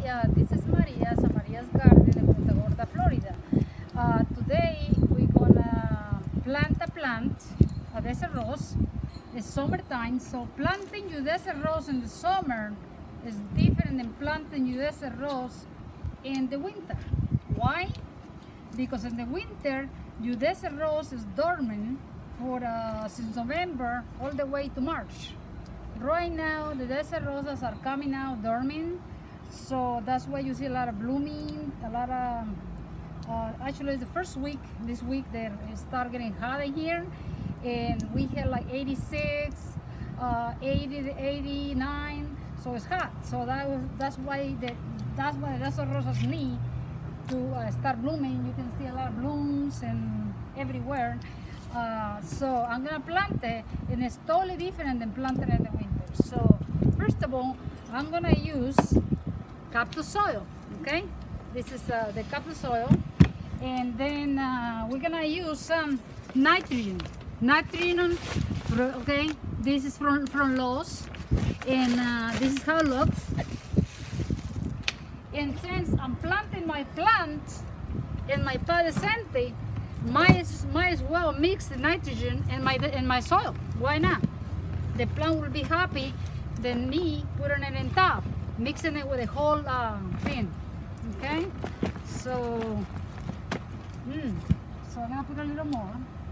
this is Maria's garden in Punta Gorda, Florida. Today we're gonna plant a desert rose. It's summertime, so planting your desert rose in the summer is different than planting your desert rose in the winter. Why? Because in the winter your desert rose is dormant for since November all the way to March. Right now the desert roses are coming out dormant, so that's why you see a lot of blooming, a lot of actually the first week, this week they start getting hot in here, and we had like 86, 80 to 89, so it's hot. So that's why the desert roses need to start blooming. You can see a lot of blooms and everywhere. So I'm gonna plant it, and it's totally different than planting in the winter. So first of all, I'm gonna use cactus soil. Okay, this is the cactus soil, and then we're gonna use some nitrogen. Okay, this is from Lowe's, and this is how it looks. And since I'm planting my plant in my pot is empty, might as well mix the nitrogen in my soil. Why not? The plant will be happy than me putting it in top, mixing it with the whole thing. Okay, so I'm gonna put a little more.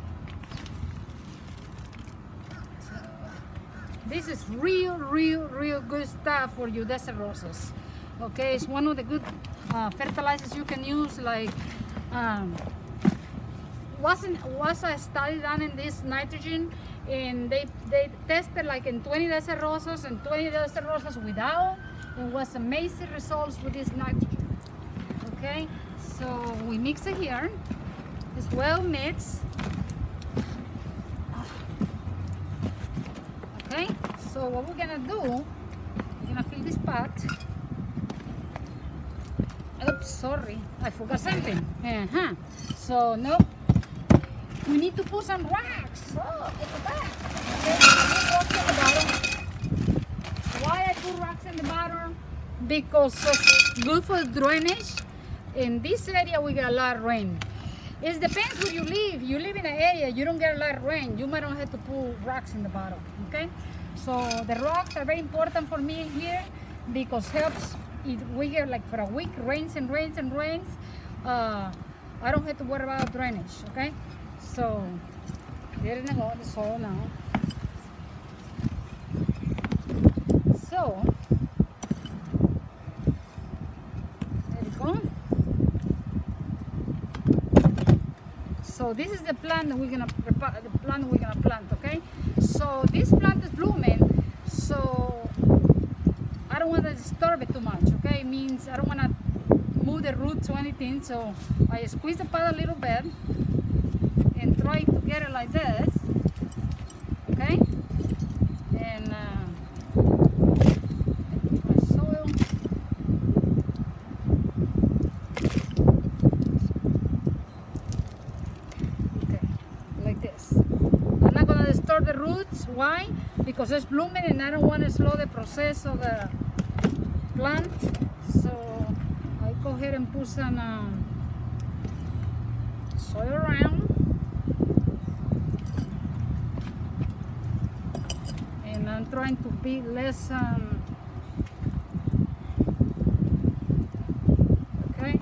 So, this is real good stuff for your desert roses. Okay, it's one of the good fertilizers you can use. Like was a study done in this nitrogen, and they tested like in 20 desert roses and 20 desert roses without, and was amazing results with this nitrogen. Okay, so we mix it here. It's well mixed. Okay, so what we're gonna do, we're gonna fill this pot. Oops, sorry, I forgot something. So no, we need to put some rocks. Oh, look at that. Okay, I put rocks in the bottom. Why I put rocks in the bottom? Because it's good for drainage. In this area we get a lot of rain. It depends where you live. You live in an area you don't get a lot of rain, you might not have to put rocks in the bottom. Okay, so the rocks are very important for me here, because helps if we get like for a week rains and rains and rains, I don't have to worry about drainage. Okay, so there in the soil now. So there you go. So this is the plant that we're gonna prepare, the plant we're gonna plant. Okay, so this plant is blooming, so I don't want to disturb it too much. Okay, it means I don't want to move the roots or anything, so I squeeze the pot a little bit and try to get it like this. Okay, and my soil. Okay, like this. I'm not gonna disturb the roots. Why? Because it's blooming, and I don't want to slow the process of the plant. So I go ahead and put some soil around, and I'm trying to be less okay.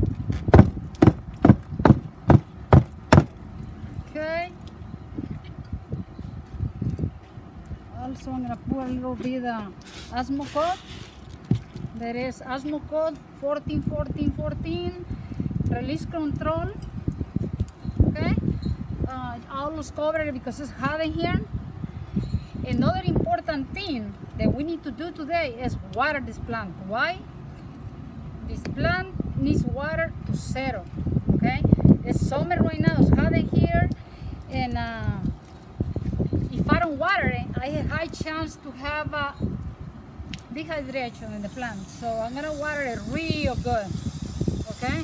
Also I'm gonna put a little bit Osmocote. There is Osmocote 14-14-14 release control. Okay, I always cover it because it's hot in here. Another important thing that we need to do today is water this plant. Why? This plant needs water to settle. Okay, it's summer right now, it's hot in here, and if I don't water it, I have high chance to have dehydration in the plant. So I'm gonna water it real good. Okay,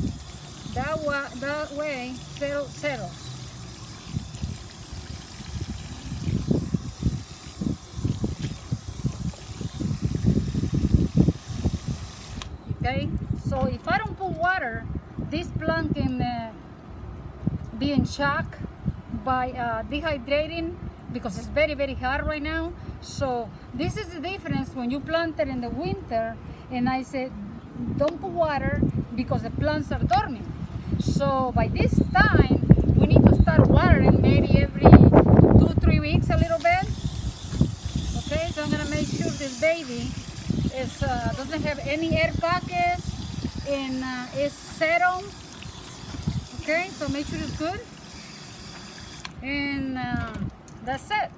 that way settle. okay? So if I don't put water, this plant can be in shock by dehydrating, because it's very, very hot right now. So this is the difference when you plant it in the winter, and I said don't put water because the plants are dormant. So by this time we need to start watering maybe every 2-3 weeks a little bit. Okay, so I'm gonna make sure this baby is doesn't have any air pockets and is settled. Okay, so make sure it's good, and that's it.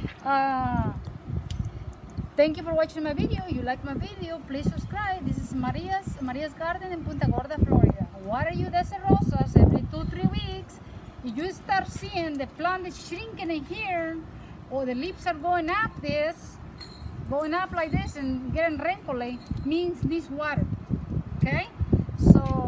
Thank you for watching my video. If you like my video, please subscribe. This is Maria's Garden in Punta Gorda, Florida. Water your desert rosas every 2-3 weeks. If you start seeing the plant is shrinking in here, or the leaves are going up like this and getting wrinkly, means this water. Okay, so